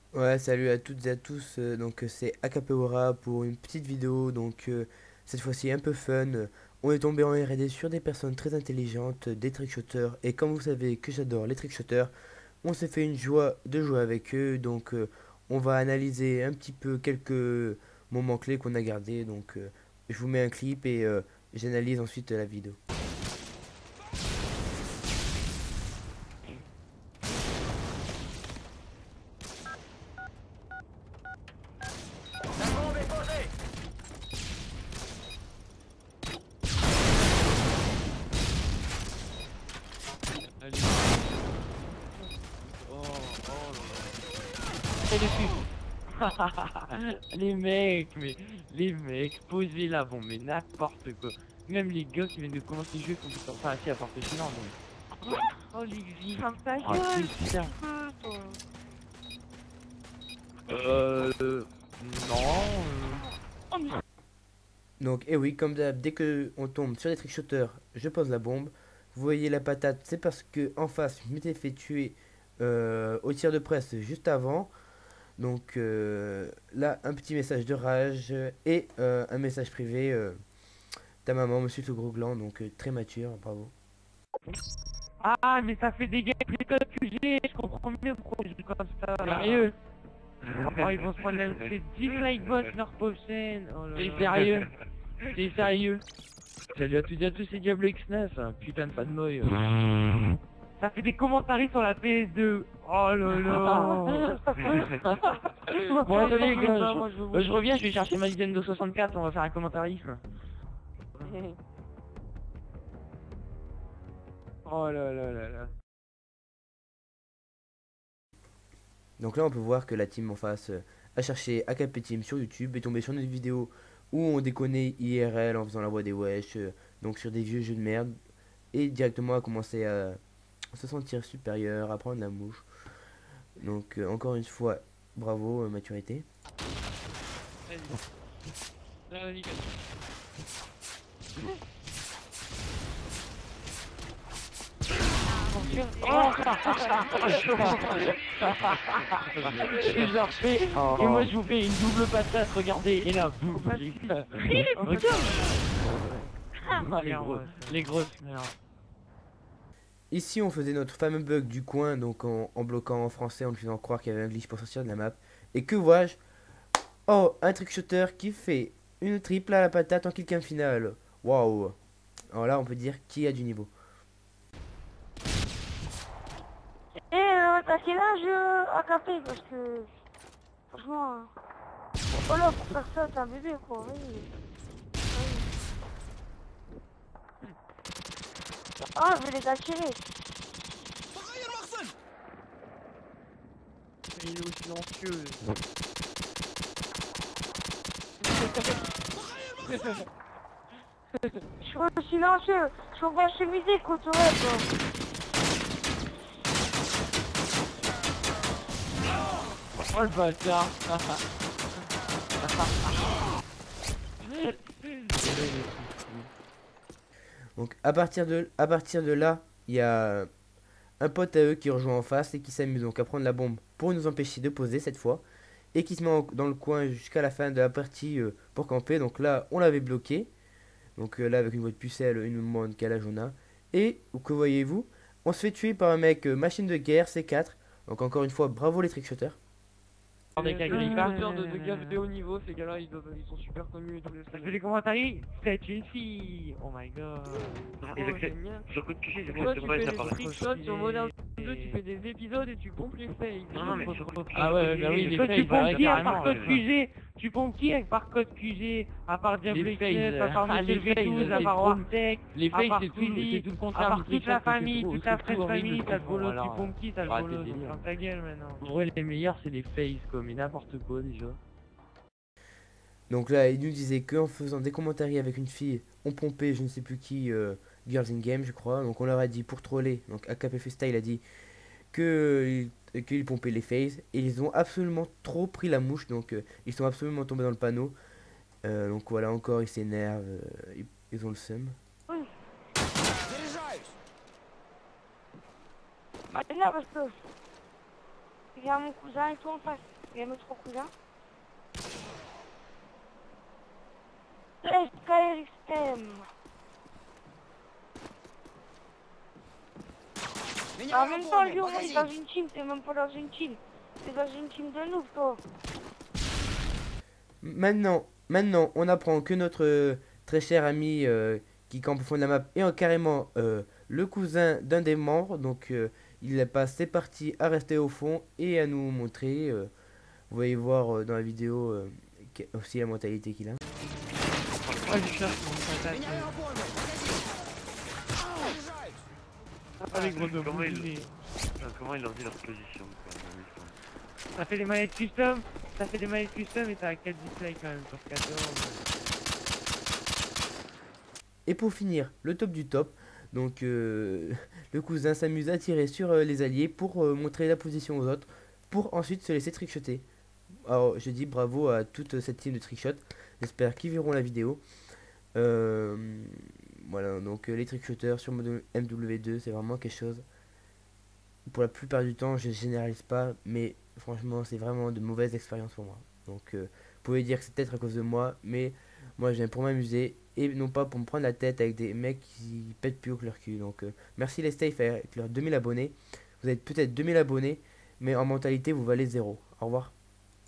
Ouais, salut à toutes et à tous. C'est Akapewara pour une petite vidéo. Cette fois-ci un peu fun. On est tombé en R&D sur des personnes très intelligentes, des trickshotters. Et comme vous savez que j'adore les trickshotters, on s'est fait une joie de jouer avec eux. On va analyser un petit peu quelques moments clés qu'on a gardés. Je vous mets un clip et j'analyse ensuite la vidéo. Allez. Oh là là. Et les mecs, mais les mecs, posez la bombe, mais n'importe quoi. Même les gars qui viennent de commencer le jeu font tout enfin si à part le silence, bon. Oh les vies. Ferme ta Oh gueule, c'est ça. toi. Non. Oh, mais Et oui, comme d'hab, dès que on tombe sur des trickshotters, je pose la bombe. Vous voyez la patate, c'est parce que en face, je m'étais fait tuer au tir de presse juste avant. Là, un petit message de rage et un message privé. Ta maman me suit le gros gland, très mature, bravo. Ah, mais ça fait des gameplays comme QG, je comprends mieux pourquoi je joue comme ça. Sérieux. Oh, ils vont se prendre c'est 10 like bots leur prochaine. Oh là T'es là. sérieux. T'es sérieux. Salut à toutes et à tous, c'est Diablo X9, hein, putain de fanboy. Ça fait des commentaires sur la PS2. Oh là là. Bon, attendez, les gars, Moi, je reviens, je vais chercher ma Nintendo 64, on va faire un commentarisme. Oh là là là là. Donc là, on peut voir que la team en face a cherché AKP Team sur YouTube et tombé sur notre vidéo où on déconnait IRL en faisant la voix des wesh, donc sur des vieux jeux de merde, et directement a commencé à se sentir supérieur, à prendre la mouche. Encore une fois, bravo, maturité. Là, nickel. Oh. Et je leur fais, et moi je vous fais une double patate, regardez, et là, boum, regarde. Ah, les grosses merdes. Ici, on faisait notre fameux bug du coin, en bloquant en français, en lui faisant croire qu'il y avait un glitch pour sortir de la map. Et que vois-je? Oh, un trickshooter qui fait une triple à la patate en kill cam final. Waouh. Alors là, on peut dire qui a du niveau. T'as quel âge à capter parce que franchement, oh là pour faire ça t'es un bébé quoi. Oui. Ah je vais les attirer. Il est aussi silencieux. Je suis au silencieux, je suis en train de chemiser contre ouais quoi. Oh le bâtard. Donc à partir de là, il y a un pote à eux qui rejoint en face et qui s'amuse donc à prendre la bombe pour nous empêcher de poser cette fois. Et qui se met dans le coin jusqu'à la fin de la partie pour camper. Donc là, on l'avait bloqué. Là, avec une voix de pucelle, une demande quel âge on a. Et que voyez-vous? On se fait tuer par un mec machine de guerre C4. Donc encore une fois, bravo les trickshotters. Des agriculteurs de gars de haut niveau, ces gars-là, ils sont super connus et tout. Je fais des commentaires, c'est une fille. Oh my god. Sur coup de cliché, c'est Toi tu fais des screenshots sur Modern 2, tu fais des épisodes et tu pompes les fakes. Non, mais sur coup de cliché. Ah ouais, bah oui, les Toi tu fakes, pompes qui avec par carrément. code QG? Tu pompes qui avec par code QG? À part Diablo X9, à part Michel V12, à part Wartech, les fakes, c'est tout le à contraire. part toute la famille, toute la French family, t'as le bolo, tu pompes qui? T'as le bolo, délire. ferme ta gueule maintenant. En vrai, les meilleurs, c'est les fakes, quoi, mais n'importe quoi déjà. Donc là, il nous disait qu'en faisant des commentaires avec une fille, on pompait je ne sais plus qui, Girls in Game, je crois. Donc on leur a dit pour troller. Donc AKP Festa, il a dit qu'ils pompaient les phases. Et ils ont absolument trop pris la mouche. Ils sont absolument tombés dans le panneau. Voilà, encore ils s'énervent. Ils ont le seum. Oui. Bah là parce que il y a mon cousin et tout en face. Il y a mes trois cousins. SKRXM. En même temps, Lyon, on est dans une team, t'es même pas dans une team. T'es dans une team de noob, toi. Maintenant, on apprend que notre très cher ami qui campe au fond de la map est carrément le cousin d'un des membres. Donc, il passe ses parties à rester au fond et à nous montrer. Vous voyez voir dans la vidéo aussi la mentalité qu'il a. Ouais, je cherche mon attaque. Ah, les gros Comment il leur dit leur position quoi, ça fait des manettes custom. Ça fait des manettes custom et t'as 4 displays quand même sur 14. Et pour finir, le top du top. Donc, le cousin s'amuse à tirer sur les alliés pour montrer la position aux autres. Pour ensuite se laisser trickshotter. Alors, je dis bravo à toute cette team de trickshot. J'espère qu'ils verront la vidéo. Voilà, donc les trickshotters sur mode MW2, c'est vraiment quelque chose. Pour la plupart du temps, je généralise pas, mais franchement, c'est vraiment de mauvaises expériences pour moi. Donc, vous pouvez dire que c'est peut-être à cause de moi, mais moi, je viens pour m'amuser et non pas pour me prendre la tête avec des mecs qui pètent plus haut que leur cul. Donc, merci les Stay avec leurs 2000 abonnés. Vous êtes peut-être 2000 abonnés, mais en mentalité, vous valez 0. Au revoir.